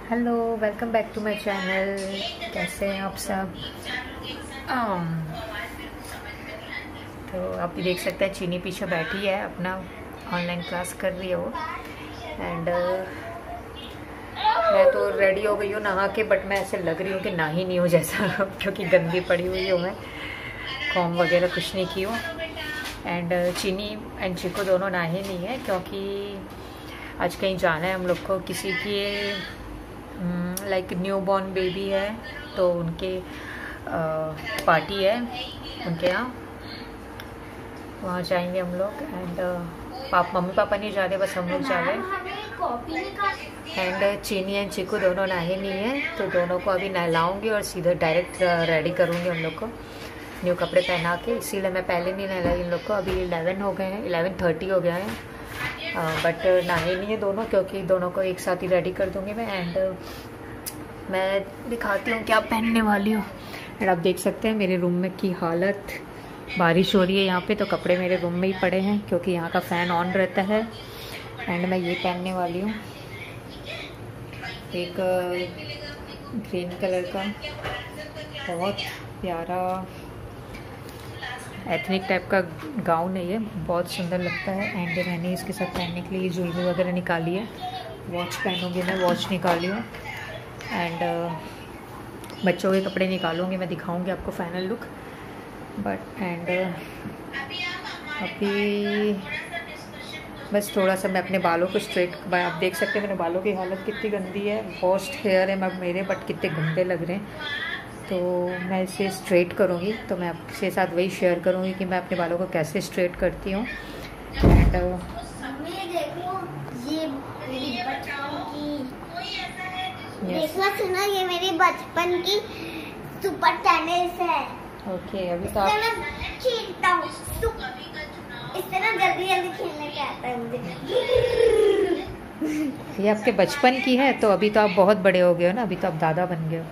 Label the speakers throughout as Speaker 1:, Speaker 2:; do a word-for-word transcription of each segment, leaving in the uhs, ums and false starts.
Speaker 1: Hello, welcome back to my channel. कैसे हैं आप सब? um, तो आप भी देख सकते हैं चीनी पीछे बैठी है, अपना ऑनलाइन क्लास कर रही है वो। एंड uh, मैं तो रेडी हो गई हूँ नहा के, बट मैं ऐसे लग रही हूँ कि नहा ही नहीं हूँ जैसा क्योंकि गंदी पड़ी हुई हूँ मैं, कॉम वगैरह कुछ नहीं की हूँ। And uh, Cheeni and Chiko दोनों नहाए नहीं है क्योंकि आज कहीं जाना है हम लोग को, किसी की लाइक न्यू बॉर्न बेबी है तो उनके पार्टी है उनके यहाँ, वहाँ जाएंगे हम लोग। एंड पाप मम्मी पापा नहीं जा रहे, बस हम लोग जा रहे हैं। एंड चीनी एंड चिकू दोनों नहाए नहीं है तो दोनों को अभी नहलाऊंगी और सीधा डायरेक्ट रेडी करूँगी हम लोग को न्यू कपड़े पहना के। इसीलिए मैं पहले नहीं नहलाई इन लोग को। अभी इलेवन हो गए हैं, इलेवन थर्टी हो गया है, बट नहाए नहीं है दोनों क्योंकि दोनों को एक साथ ही रेडी कर दूँगी मैं। एंड मैं दिखाती हूँ क्या पहनने वाली हूँ। एंड आप देख सकते हैं मेरे रूम में की हालत, बारिश हो रही है यहाँ पे तो कपड़े मेरे रूम में ही पड़े हैं क्योंकि यहाँ का फ़ैन ऑन रहता है। एंड मैं ये पहनने वाली हूँ, एक ग्रीन कलर का बहुत प्यारा एथनिक टाइप का गाउन है, ये बहुत सुंदर लगता है। एंड मैंने इसके साथ पहनने के लिए ज्वेलरी वगैरह निकाली है, वॉच पहनूंगी मैं, वॉच निकाली हूँ। एंड uh, बच्चों के कपड़े निकालूंगी मैं, दिखाऊंगी आपको final look. But and uh, अभी बस थोड़ा सा मैं अपने बालों को स्ट्रेट, आप देख सकते हैं मेरे बालों की हालत कितनी गंदी है, वॉश्ड हेयर है मेरे बट कितने गंदे लग रहे हैं। तो मैं इसे स्ट्रेट करूँगी, तो मैं आपके साथ वही शेयर करूँगी कि मैं अपने बालों को कैसे स्ट्रेट करती हूँ। And uh,
Speaker 2: Yes. देखो सुनो, ये मेरी बचपन की सुपर टेनिस है।
Speaker 1: ओके okay, अभी तो आप
Speaker 2: खेलता हूँ, इससे ना जल्दी जल्दी खेलने का आता है मुझे।
Speaker 1: ये आपके बचपन की है, तो अभी तो आप बहुत बड़े हो गए हो ना, अभी तो आप दादा बन गए हो।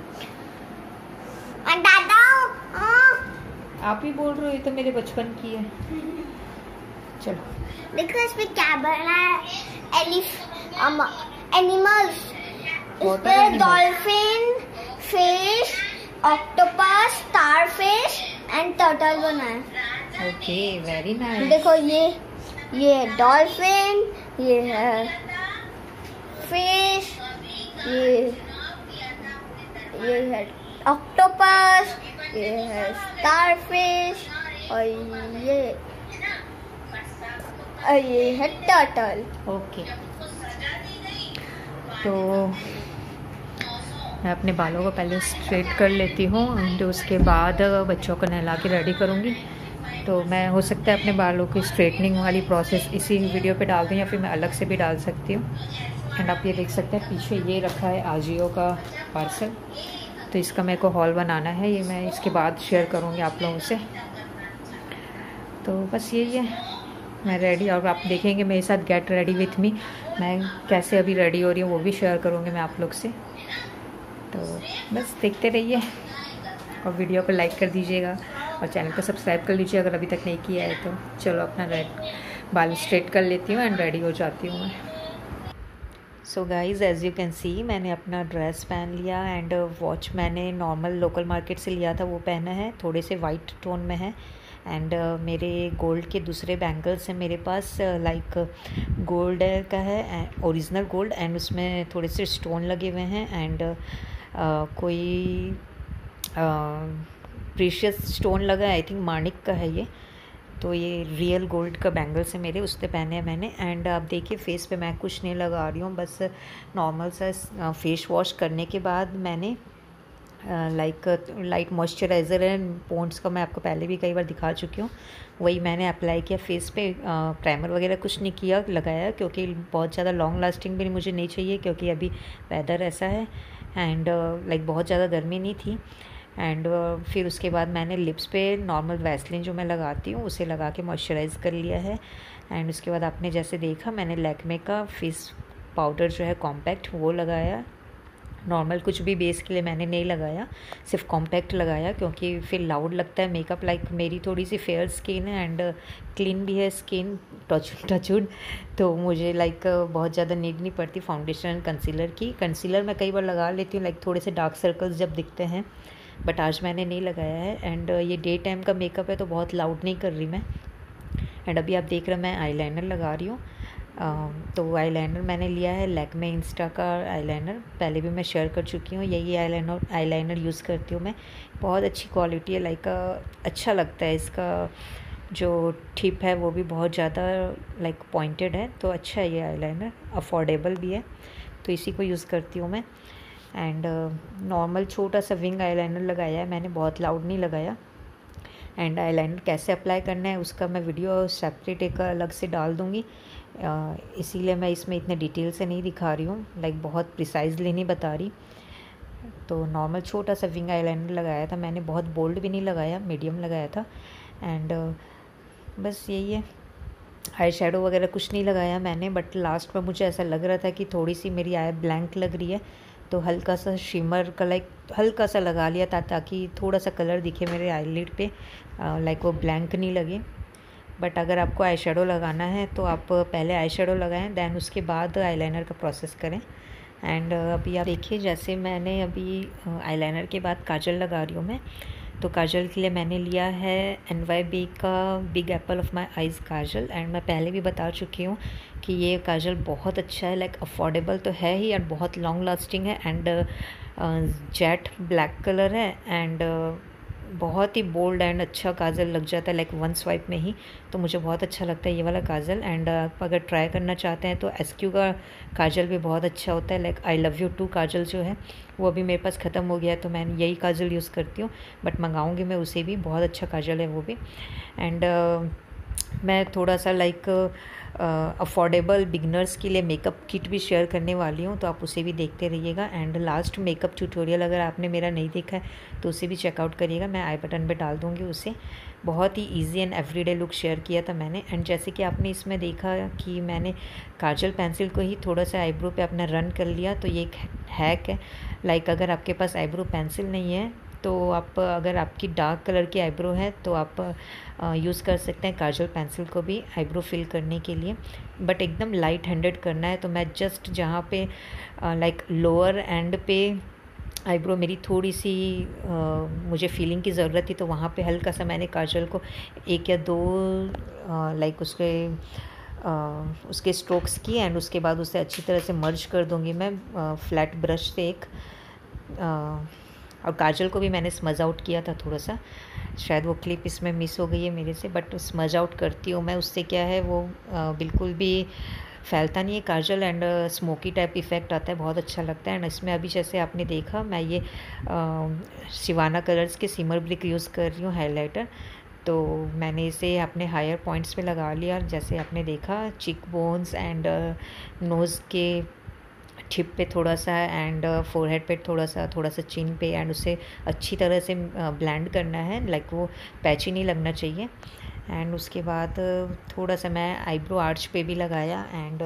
Speaker 2: दादा
Speaker 1: आप ही बोल रहे हो ये तो मेरे बचपन की है। चलो
Speaker 2: देखो इसमें क्या बना है, एलिफ animals, dolphin, fish, octopus, starfish and turtle बना है।
Speaker 1: Okay, very nice.
Speaker 2: देखो ये ये है डॉल्फिन, ये है फिश, ये ये है ऑक्टोपस, ये है स्टारफिश और ये और ये है टर्टल।
Speaker 1: ओके, तो मैं अपने बालों को पहले स्ट्रेट कर लेती हूँ एंड उसके बाद बच्चों को नहला के रेडी करूँगी। तो मैं हो सकता है अपने बालों की स्ट्रेटनिंग वाली प्रोसेस इसी वीडियो पे डाल दूँ या फिर मैं अलग से भी डाल सकती हूँ। एंड आप ये देख सकते हैं पीछे ये रखा है आजियो का पार्सल, तो इसका मेरे को हॉल बनाना है, ये मैं इसके बाद शेयर करूँगी आप लोगों से। तो बस यही है, मैं रेडी, और आप देखेंगे मेरे साथ गेट रेडी विथ मी, मैं कैसे अभी रेडी हो रही हूँ वो भी शेयर करूँगी मैं आप लोग से। तो बस देखते रहिए और वीडियो को लाइक कर दीजिएगा और चैनल को सब्सक्राइब कर लीजिए अगर अभी तक नहीं किया है तो। चलो अपना रेड बाल स्ट्रेट कर लेती हूँ एंड रेडी हो जाती हूँ मैं। So guys, as you can see मैंने अपना ड्रेस पहन लिया एंड वॉच मैंने नॉर्मल लोकल मार्केट से लिया था वो पहना है, थोड़े से वाइट टोन में है। एंड uh, मेरे गोल्ड के दूसरे बैंगल्स हैं मेरे पास, लाइक गोल्ड का है, ओरिजिनल गोल्ड, एंड उसमें थोड़े से स्टोन लगे हुए हैं। एंड uh, कोई प्रीशियस स्टोन लगा है, आई थिंक मानिक का है ये। तो ये रियल गोल्ड का बैंगल्स है मेरे, उससे पहने हैं मैंने। एंड आप देखिए फेस पे मैं कुछ नहीं लगा रही हूँ, बस नॉर्मल सा फेस वॉश करने के बाद मैंने like light moisturiser and Pond's का मैं आपको पहले भी कई बार दिखा चुकी हूँ, वही मैंने अप्लाई किया फेस पे। प्राइमर वगैरह कुछ नहीं किया लगाया क्योंकि बहुत ज़्यादा लॉन्ग लास्टिंग भी मुझे नहीं चाहिए क्योंकि अभी वेदर ऐसा है। एंड लाइक बहुत ज़्यादा गर्मी नहीं थी। एंड uh, फिर उसके बाद मैंने लिप्स पे नॉर्मल वैसलिन जो मैं लगाती हूँ उसे लगा के मॉइस्चराइज़ कर लिया है। एंड उसके बाद आपने जैसे देखा मैंने लैक्मे का फेस पाउडर जो है कॉम्पैक्ट वो लगाया नॉर्मल कुछ भी बेस के लिए मैंने नहीं लगाया, सिर्फ कॉम्पैक्ट लगाया, क्योंकि फिर लाउड लगता है मेकअप। लाइक मेरी थोड़ी सी फेयर स्किन है एंड क्लीन भी है स्किन, टच टचवुड, तो मुझे लाइक बहुत ज़्यादा नीड नहीं पड़ती फाउंडेशन कंसीलर की। कंसीलर मैं कई बार लगा लेती हूँ लाइक थोड़े से डार्क सर्कल्स जब दिखते हैं, बट आज मैंने नहीं लगाया है। एंड ये डे टाइम का मेकअप है तो बहुत लाउड नहीं कर रही मैं। एंड अभी आप देख रहे हैं मैं आईलाइनर लगा रही हूँ। Uh, तो आईलाइनर मैंने लिया है लैक्मे इंस्टा का आईलाइनर, पहले भी मैं शेयर कर चुकी हूँ। यही आईलाइनर आईलाइनर यूज़ करती हूँ मैं, बहुत अच्छी क्वालिटी है। लाइक अच्छा लगता है, इसका जो टिप है वो भी बहुत ज़्यादा लाइक पॉइंटेड है, तो अच्छा है ये आईलाइनर, अफोर्डेबल भी है, तो इसी को यूज़ करती हूँ मैं। एंड नॉर्मल छोटा सा विंग आईलाइनर लगाया है मैंने, बहुत लाउड नहीं लगाया। एंड आईलाइनर कैसे अप्लाई करना है उसका मैं वीडियो सेपरेट एक अलग से डाल दूँगी, इसीलिए मैं इसमें इतने डिटेल से नहीं दिखा रही हूँ, लाइक बहुत प्रिसाइजली नहीं बता रही। तो नॉर्मल छोटा सा विंग आईलाइनर लगाया था मैंने, बहुत बोल्ड भी नहीं लगाया, मीडियम लगाया था। एंड बस यही है, आई शेडो वगैरह कुछ नहीं लगाया मैंने, बट लास्ट में मुझे ऐसा लग रहा था कि थोड़ी सी मेरी आई ब्लैंक लग रही है, तो हल्का सा शिमर का लाइक हल्का सा लगा लिया था ताकि थोड़ा सा कलर दिखे मेरे आईलिड पे, लाइक वो ब्लैंक नहीं लगे। बट अगर आपको आई शेडो लगाना है तो आप पहले आई शेडो लगाएं, दैन उसके बाद आईलाइनर का प्रोसेस करें। एंड अभी आप देखिए, जैसे मैंने अभी आईलाइनर के बाद काजल लगा रही हूँ मैं, तो काजल के लिए मैंने लिया है एन वाई बी का big apple of my eyes kajal. And मैं पहले भी बता चुकी हूँ कि ये काजल बहुत अच्छा है, लाइक अफोर्डेबल तो है ही और बहुत लॉन्ग लास्टिंग है। एंड जेट ब्लैक कलर है एंड बहुत ही बोल्ड एंड अच्छा काजल लग जाता है लाइक वन स्वाइप में ही, तो मुझे बहुत अच्छा लगता है ये वाला काजल। एंड आप अगर ट्राई करना चाहते हैं तो एस क्यू का काजल भी बहुत अच्छा होता है, like I love you too kajal जो है वो अभी मेरे पास ख़त्म हो गया है, तो मैं यही काजल यूज़ करती हूँ, बट मंगाऊँगी मैं उसे भी, बहुत अच्छा काजल है वो भी। एंड uh, मैं थोड़ा सा लाइक अफोर्डेबल बिगनर्स के लिए मेकअप किट भी शेयर करने वाली हूँ, तो आप उसे भी देखते रहिएगा। एंड लास्ट मेकअप ट्यूटोरियल अगर आपने मेरा नहीं देखा है तो उसे भी चेकआउट करिएगा, मैं आई बटन पे डाल दूँगी उसे। बहुत ही easy and everyday look share किया था मैंने। एंड जैसे कि आपने इसमें देखा कि मैंने काजल पेंसिल को ही थोड़ा सा आईब्रो पे अपना रन कर लिया, तो ये एक हैक है। लाइक अगर आपके पास आईब्रो पेंसिल नहीं है तो आप, अगर आपकी डार्क कलर की आईब्रो है तो आप यूज़ कर सकते हैं काजल पेंसिल को भी आईब्रो फिल करने के लिए, बट एकदम लाइट हैंडेड करना है। तो मैं जस्ट जहाँ पे लाइक लोअर एंड पे आईब्रो मेरी थोड़ी सी आ, मुझे फीलिंग की ज़रूरत थी, तो वहाँ पे हल्का सा मैंने काजल को एक या दो लाइक उसके आ, उसके स्ट्रोक्स की, एंड उसके बाद उसे अच्छी तरह से मर्ज कर दूँगी मैं फ्लैट ब्रश से एक आ, और काजल को भी मैंने स्मज आउट किया था थोड़ा सा, शायद वो क्लिप इसमें मिस हो गई है मेरे से, बट स्मज आउट करती हूँ मैं, उससे क्या है वो आ, बिल्कुल भी फैलता नहीं है काजल, एंड स्मोकी टाइप इफ़ेक्ट आता है, बहुत अच्छा लगता है। एंड इसमें अभी जैसे आपने देखा मैं ये शिवाना कलर्स के सिमर ब्रिक यूज़ कर रही हूँ हाइलाइटर, तो मैंने इसे अपने हायर पॉइंट्स पे लगा लिया, जैसे आपने देखा चिक बोन्स एंड नोज़ के टिप पे थोड़ा सा, एंड फोरहेड पे थोड़ा सा, थोड़ा सा चिन पे, एंड उसे अच्छी तरह से ब्लेंड करना है, लाइक वो पैची नहीं लगना चाहिए। एंड उसके बाद थोड़ा सा मैं आईब्रो आर्च पे भी लगाया, एंड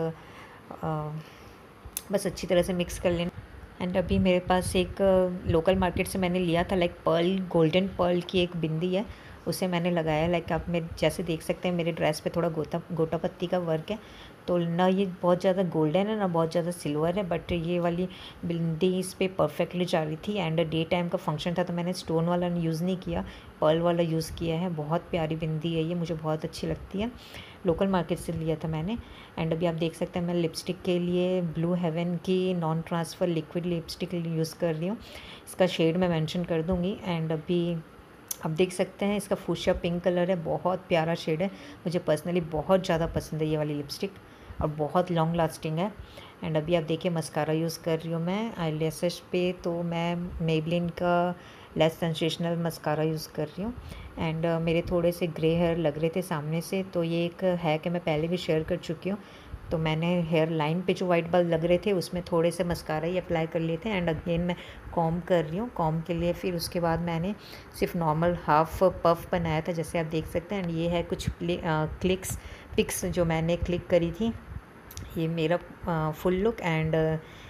Speaker 1: बस अच्छी तरह से मिक्स कर लेना। एंड अभी मेरे पास एक लोकल मार्केट से मैंने लिया था लाइक पर्ल, गोल्डन पर्ल की एक बिंदी है, उसे मैंने लगाया। लाइक आप मेरे जैसे देख सकते हैं मेरे ड्रेस पे थोड़ा गोटा गोटा पत्ती का वर्क है, तो ना ये बहुत ज़्यादा गोल्डन है ना बहुत ज़्यादा सिल्वर है, बट ये वाली बिंदी इस पर परफेक्टली जा रही थी। एंड डे टाइम का फंक्शन था तो मैंने स्टोन वाला यूज़ नहीं किया, पर्ल वाला यूज़ किया है। बहुत प्यारी बिंदी है ये, मुझे बहुत अच्छी लगती है, लोकल मार्केट से लिया था मैंने। एंड अभी आप देख सकते हैं मैं लिपस्टिक के लिए ब्लू हेवन की non transfer liquid lipstick use कर रही हूँ, इसका शेड मैं मेंशन कर दूँगी। एंड अभी आप देख सकते हैं इसका फूशिया पिंक कलर है, बहुत प्यारा शेड है, मुझे पर्सनली बहुत ज़्यादा पसंद है ये वाली लिपस्टिक, और बहुत लॉन्ग लास्टिंग है। एंड अभी आप देखिए मस्कारा यूज़ कर रही हूँ मैं आई लैशेस पे, तो मैं मेबलिन का लेस सेंसेशनल मस्कारा यूज़ कर रही हूँ। एंड uh, मेरे थोड़े से ग्रे हेयर लग रहे थे सामने से, तो ये एक है कि मैं पहले भी शेयर कर चुकी हूँ, तो मैंने हेयर लाइन पे जो वाइट बाल लग रहे थे उसमें थोड़े से मस्कारा ही अप्लाई कर लिए थे। एंड अगेन मैं कॉम कर रही हूँ, कॉम के लिए फिर उसके बाद मैंने सिर्फ नॉर्मल हाफ पफ बनाया था, जैसे आप देख सकते हैं। एंड ये है कुछ क्लिक्स पिक्स जो मैंने क्लिक करी थी, ये मेरा फुल लुक। एंड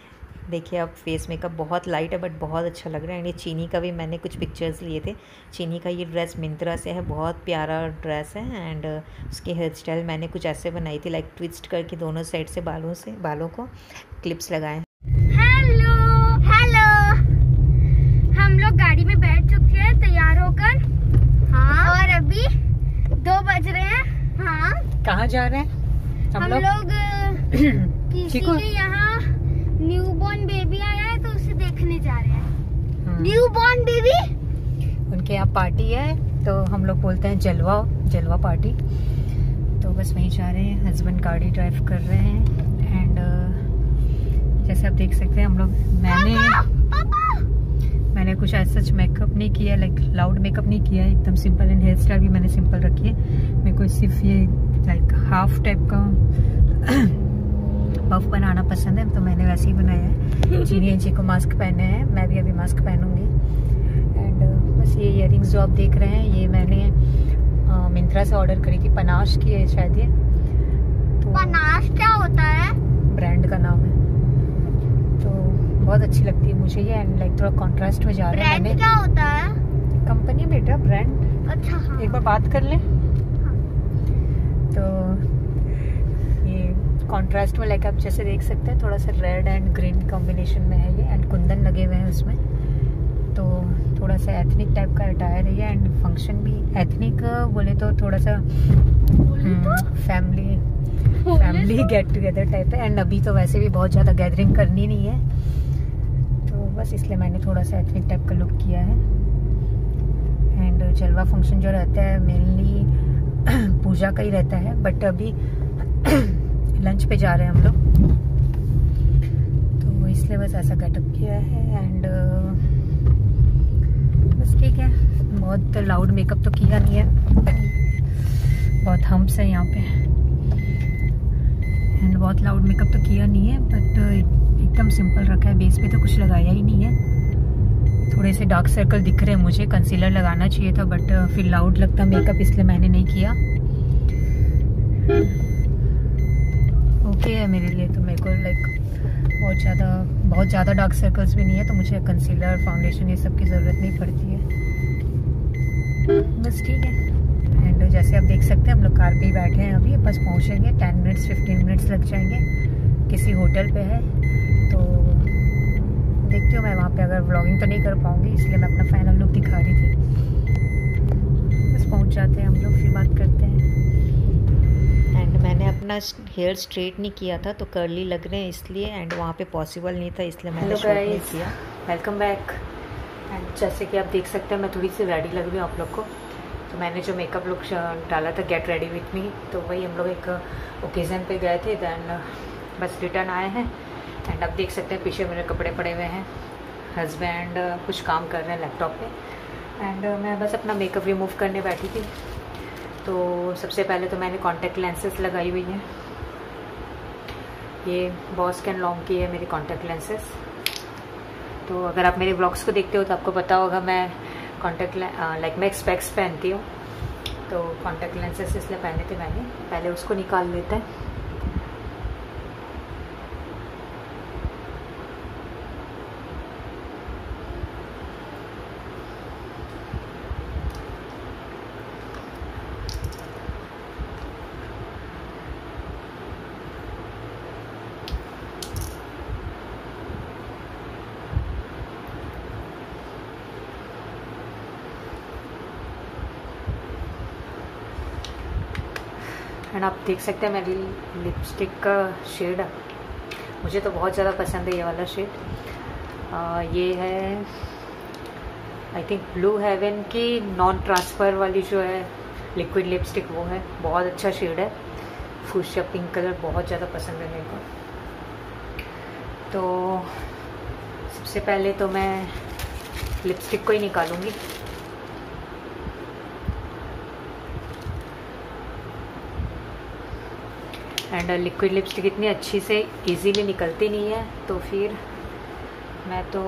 Speaker 1: देखिए अब फेस मेकअप बहुत लाइट है बट बहुत अच्छा लग रहा है। एंड ये चीनी का भी मैंने कुछ पिक्चर्स लिए थे। चीनी का ये ड्रेस मिंत्रा से है, बहुत प्यारा ड्रेस है। एंड उसकी हेयर स्टाइल मैंने कुछ ऐसे बनाई थी, लाइक ट्विस्ट करके दोनों साइड से बालों से बालों को क्लिप्स लगाए।
Speaker 2: हेलो हेलो, हम लोग गाड़ी में बैठ चुके हैं तैयार होकर। हाँ, और अभी दो बज रहे हैं। हाँ,
Speaker 1: कहाँ जा रहे हैं हम,
Speaker 2: हम
Speaker 1: लोग,
Speaker 2: लोग किसी के यहाँ न्यूबॉर्न बेबी आया है तो उसे देखने जा रहे हैं। न्यूबॉर्न बेबी,
Speaker 1: उनके यहाँ पार्टी है तो हम लोग बोलते हैं जलवा जलवा पार्टी। तो बस वहीं जा रहे हैं। हस्बैंड गाड़ी ड्राइव कर रहे हैं। एंड uh, जैसे आप देख सकते हैं हम लोग, मैंने
Speaker 2: पापा, पापा।
Speaker 1: मैंने कुछ ऐसा सच मेकअप नहीं किया, लाइक लाउड मेकअप नहीं किया है, एकदम सिंपल। एंड हेयर स्टाइल भी मैंने सिंपल रखी है। मेरे को सिर्फ ये लाइक हाफ टाइप का पफ बनाना पसंद है तो मैंने वैसे ही बनाया है। चीनी जी को मास्क पहने हैं, मैं भी अभी मास्क पहनूंगी। एंड बस ये इयररिंग्स जो आप देख रहे हैं ये मैंने मिंत्रा से ऑर्डर करी थी। पनाश की है शायद ये। तो
Speaker 2: पनाश क्या होता है?
Speaker 1: ब्रांड का नाम है। तो बहुत अच्छी लगती है मुझे ये। एंड लाइक थोड़ा कॉन्ट्रास्ट में जा रहा है।
Speaker 2: ब्रांड क्या होता है?
Speaker 1: कंपनी बेटा, ब्रांड।
Speaker 2: अच्छा हाँ।
Speaker 1: एक बार बात कर ले।
Speaker 2: हाँ।
Speaker 1: तो ये कॉन्ट्रास्ट में लाइक आप जैसे देख सकते हैं थोड़ा सा रेड एंड ग्रीन कॉम्बिनेशन में है ये। एंड कुंदन लगे हुए हैं उसमें, तो थोड़ा सा एथनिक टाइप का अटायर है ये। एंड फंक्शन भी एथनिक बोले तो थोड़ा सा family family get together type है। एंड अभी तो वैसे भी बहुत ज़्यादा गैदरिंग करनी नहीं है तो बस इसलिए मैंने थोड़ा सा एथनिक टाइप का लुक किया है। एंड जलवा फंक्शन जो रहता है मेनली पूजा का ही रहता है, बट अभी लंच पे जा रहे हैं हम लोग तो इसलिए बस ऐसा गेटअप किया है। एंड बस ठीक है, बहुत लाउड मेकअप तो किया नहीं है, बहुत हम्स है यहाँ पे। एंड बहुत लाउड मेकअप तो किया नहीं है बट एकदम सिंपल रखा है। बेस पे तो कुछ लगाया ही नहीं है। थोड़े से डार्क सर्कल दिख रहे हैं मुझे, कंसीलर लगाना चाहिए था बट फिर लाउड लगता मेकअप इसलिए मैंने नहीं किया। ओके है मेरे लिए तो। मेरे को लाइक बहुत ज़्यादा बहुत ज़्यादा डार्क सर्कल्स भी नहीं है तो मुझे कंसीलर फाउंडेशन ये सब की ज़रूरत नहीं पड़ती है। बस ठीक है। एंड जैसे आप देख सकते हैं हम लोग कार पे ही बैठे हैं, अभी बस पहुंचेंगे। टेन मिनट्स फिफ्टीन मिनट्स लग जाएंगे। किसी होटल पे है तो देखती हूँ मैं वहाँ पे। अगर व्लॉगिंग तो नहीं कर पाऊँगी इसलिए मैं अपना फाइनल लुक दिखा रही थी। बस पहुँच जाते हैं हम लोग, फिर बात करते हैं। एंड मैंने अपना हेयर स्ट्रेट नहीं किया था तो कर्ली लग रहे हैं इसलिए। एंड वहाँ पे पॉसिबल नहीं था इसलिए मैंने शूट नहीं किया। Welcome back. एंड जैसे कि आप देख सकते हैं मैं थोड़ी सी रेडी लग रही हूँ आप लोग को। तो मैंने जो मेकअप लुक डाला था गेट रेडी विथ मी, तो वही हम लोग एक ओकेज़न पे गए थे। दैन बस रिटर्न आए हैं। एंड आप देख सकते हैं पीछे मेरे कपड़े पड़े हुए हैं। हस्बैंड कुछ काम कर रहे हैं लैपटॉप पे। एंड मैं बस अपना मेकअप रिमूव करने बैठी थी। तो सबसे पहले तो मैंने कॉन्टैक्ट लेंसेज लगाई हुई हैं। ये बॉस एंड लॉन्ग की है मेरी कॉन्टैक्ट लेंसेज। तो अगर आप मेरे ब्लॉग्स को देखते हो तो आपको पता होगा मैं कॉन्टैक्ट लाइक मैं स्पेक्स पहनती हूँ। तो कॉन्टैक्ट लेंसेज इसलिए पहने थे मैंने। पहले उसको निकाल लेते हैं। एंड आप देख सकते हैं मेरी लिपस्टिक का शेड, मुझे तो बहुत ज़्यादा पसंद है ये वाला शेड। ये है आई थिंक ब्लू हेवन की नॉन ट्रांसफ़र वाली जो है लिक्विड लिपस्टिक, वो है। बहुत अच्छा शेड है, फूशिया पिंक कलर, बहुत ज़्यादा पसंद है मेरे को। तो सबसे पहले तो मैं लिपस्टिक को ही निकालूंगी। एंड लिक्विड लिपस्टिक इतनी अच्छी से इजीली निकलती नहीं है तो फिर मैं तो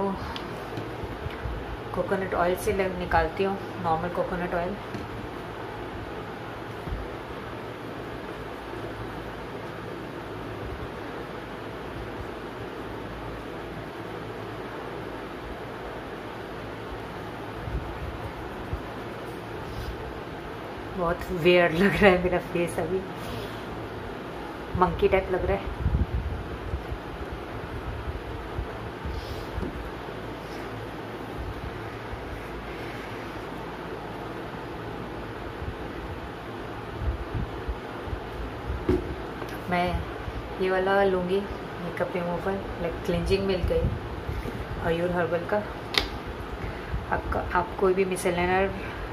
Speaker 1: कोकोनट ऑयल से निकालती हूँ, नॉर्मल कोकोनट ऑयल। बहुत वियर्ड लग रहा है मेरा फेस, अभी मंकी टाइप लग रहा है। मैं ये वाला लूँगी makeup remover, like cleansing milk है आयुर हर्बल का। आपका आप कोई भी मिसेलर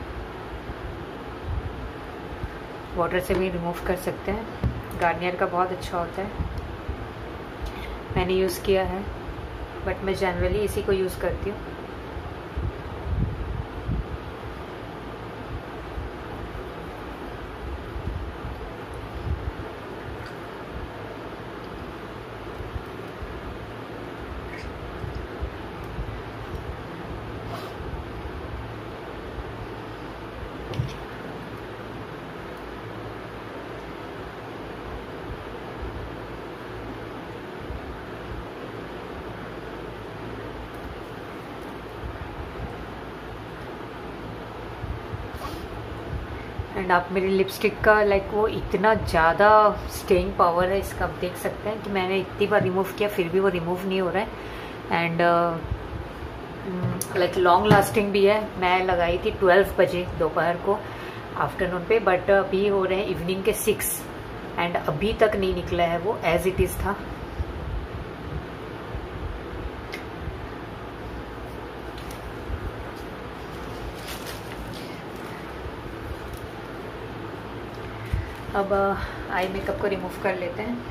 Speaker 1: वाटर से भी रिमूव कर सकते हैं। गार्नियर का बहुत अच्छा होता है, मैंने यूज़ किया है, बट मैं जनरली इसी को यूज़ करती हूँ। एंड आप मेरी लिपस्टिक का लाइक वो इतना ज़्यादा स्टेइंग पावर है इसका, आप देख सकते हैं कि मैंने इतनी बार रिमूव किया फिर भी वो रिमूव नहीं हो रहा है। एंड लाइक लॉन्ग लास्टिंग भी है। मैं लगाई थी ट्वेल्व बजे दोपहर को आफ्टरनून पे, बट अभी हो रहे हैं इवनिंग के सिक्स एंड अभी तक नहीं निकला है वो, एज इट इज़ था। अब आई मेकअप को रिमूव कर लेते हैं।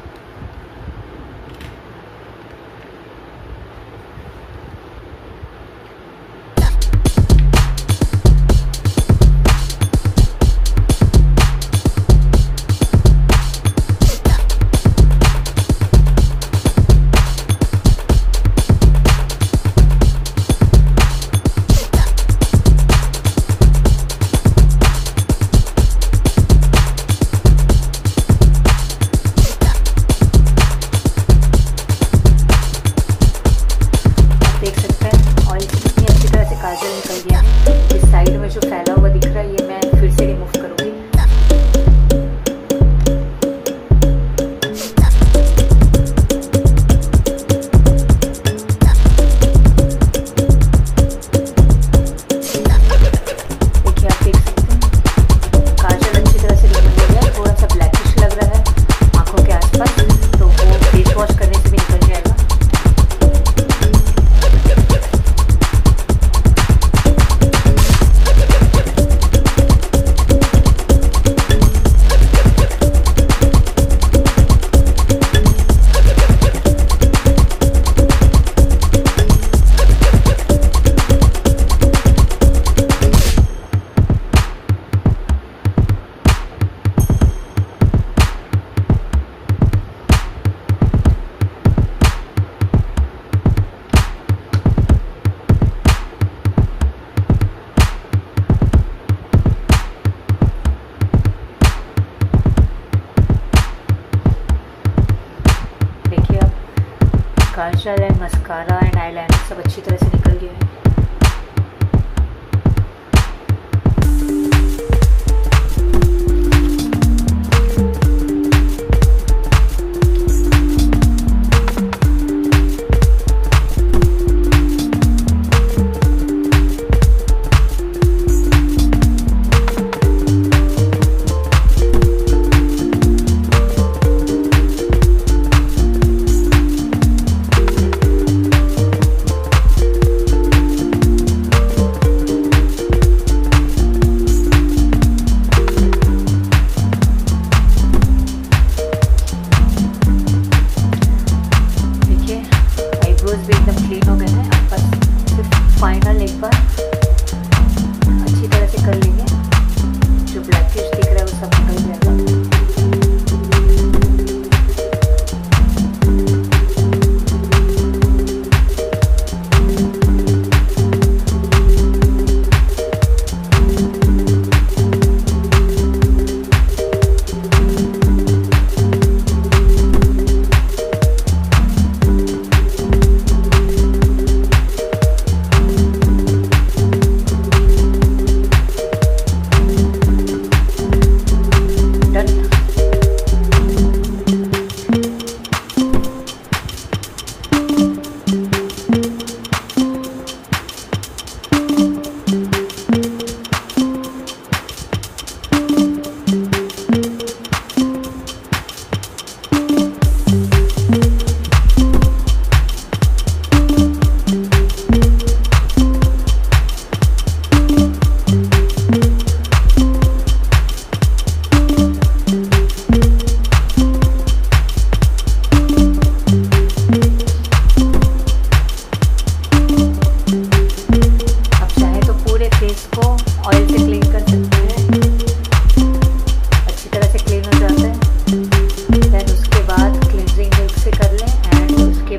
Speaker 1: Kajal and mascara and eyeliner सब अच्छी तरह से निकल गया है।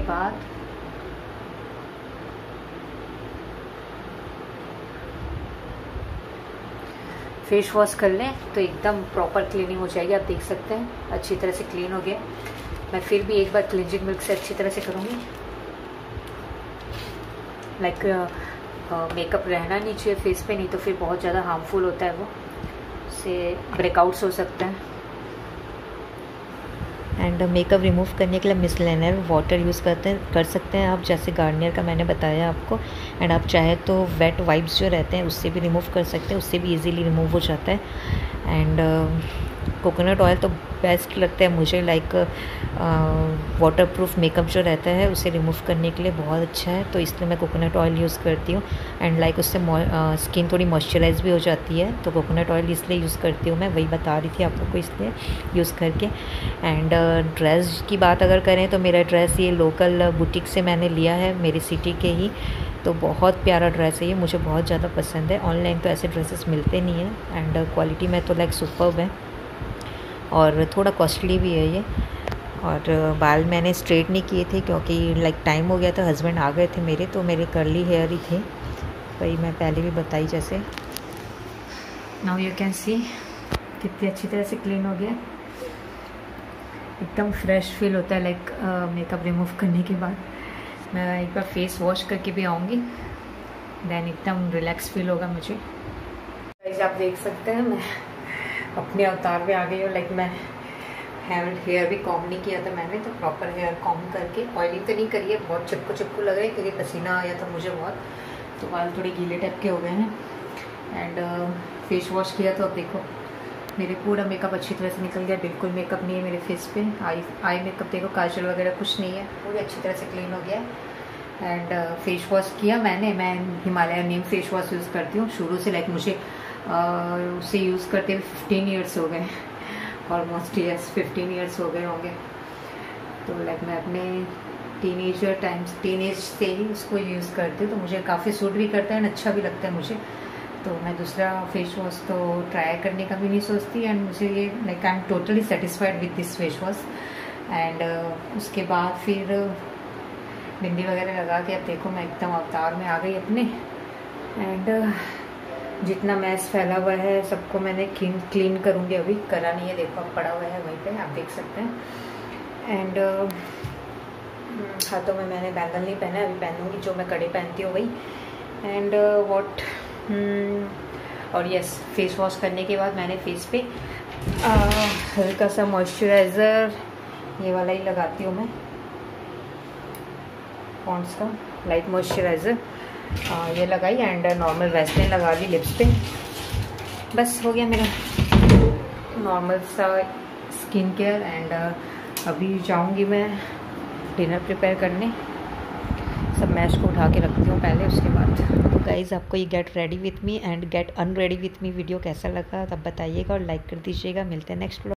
Speaker 1: बाद फेस वॉश कर लें तो एकदम प्रॉपर क्लीनिंग हो जाएगी। आप देख सकते हैं अच्छी तरह से क्लीन हो गया। मैं फिर भी एक बार क्लिनजिंग मिल्क से अच्छी तरह से करूँगी। लाइक मेकअप रहना नहीं चाहिए फेस पे, नहीं तो फिर बहुत ज़्यादा हार्मफुल होता है, वो से ब्रेकआउट्स हो सकते हैं। एंड मेकअप रिमूव करने के लिए मिसलेनियर वाटर यूज़ करते हैं कर सकते हैं आप, जैसे गार्नियर का मैंने बताया आपको। एंड आप चाहे तो वेट वाइप्स जो रहते हैं उससे भी रिमूव कर सकते हैं, उससे भी इजीली रिमूव हो जाता है। एंड कोकोनट ऑयल तो बेस्ट लगता है मुझे, लाइक वाटर प्रूफ मेकअप जो रहता है उसे रिमूव करने के लिए बहुत अच्छा है, तो इसलिए मैं कोकोनट ऑयल यूज़ करती हूँ। एंड लाइक उससे स्किन थोड़ी मॉइस्चराइज भी हो जाती है, तो कोकोनट ऑयल इसलिए यूज़ करती हूँ मैं, वही बता रही थी आप लोग को इसलिए यूज़ करके। एंड ड्रेस की बात अगर करें तो मेरा ड्रेस ये लोकल बुटीक से मैंने लिया है, मेरी सिटी के ही, तो बहुत प्यारा ड्रेस है ये, मुझे बहुत ज़्यादा पसंद है। ऑनलाइन तो ऐसे ड्रेसेस मिलते नहीं हैं। एंड क्वालिटी में तो लाइक सुपर्ब है और थोड़ा कॉस्टली भी है ये। और बाल मैंने स्ट्रेट नहीं किए थे क्योंकि लाइक टाइम हो गया था, हस्बैंड आ गए थे मेरे, तो मेरे कर्ली हेयर ही थे, वही मैं पहले भी बताई जैसे। नाउ यू कैन सी कितनी अच्छी तरह से क्लीन हो गया, एकदम फ्रेश फील होता है लाइक मेकअप रिमूव करने के बाद। मैं एक बार फेस वॉश करके भी आऊँगी, देन एकदम रिलैक्स फील होगा मुझे। आप देख सकते हैं मैं अपने अवतार में आ गई हूँ। लाइक मैं हेयर हेयर भी कॉम नहीं किया था मैंने, तो प्रॉपर हेयर कॉम करके, ऑयलिंग तो नहीं करी है, बहुत चिपकू चिपकू लग रहा है क्योंकि पसीना आया था मुझे बहुत, तो बाल थोड़े गीले टाइप के हो गए हैं। एंड फेस वॉश किया तो अब देखो मेरे पूरा मेकअप अच्छी तरह से निकल गया, बिल्कुल मेकअप नहीं है मेरे फेस पे। आई आई मेकअप देखो, काजल वगैरह कुछ नहीं है, पूरी अच्छी तरह से क्लीन हो गया। एंड फेस वॉश किया मैंने, मैं Himalaya neem face wash use करती हूँ शुरू से, लाइक मुझे उसे यूज़ करते हुए फिफ्टीन ईयर्स हो गए, ऑलमोस्ट यस फिफ्टीन ईयर्स हो गए होंगे। तो लाइक मैं अपने टीनेजर टाइम्स टीनेज से ही उसको यूज़ करती हूँ, तो मुझे काफ़ी सूट भी करता है, अच्छा भी लगता है मुझे। तो मैं दूसरा फेस वॉश तो ट्राई करने का भी नहीं सोचती। एंड मुझे ये like I am totally satisfied with this face wash. And उसके बाद फिर बिंदी वगैरह लगा के अब देखो मैं एकदम अवतार में आ गई अपने। एंड uh, जितना मैस फैला हुआ है सबको मैंने क्लीन क्लीन करूँगी, अभी करा नहीं है, देखो अब पड़ा हुआ है वहीं पे, आप देख सकते हैं। एंड uh, हाथों में मैंने बैंगल नहीं पहना, अभी पहनूंगी जो मैं कड़े पहनती हूँ वही। एंड वॉट और यस फेस वॉश करने के बाद मैंने फेस पे uh, हल्का सा मॉइस्चराइज़र ये वाला ही लगाती हूँ मैं, पॉन्ड्स का लाइट मॉइस्चराइज़र ये लगाई। एंड नॉर्मल वैसलीन लगा ली लिप्स पे, बस हो गया मेरा नॉर्मल सा स्किन केयर। एंड अभी जाऊंगी मैं डिनर प्रिपेयर करने, सब मैश को उठा के रखती हूँ पहले, उसके बाद। तो गाइज़ आपको ये get ready with me and get unready with me video कैसा लगा तब बताइएगा और लाइक कर दीजिएगा। मिलते हैं नेक्स्ट व्लॉग।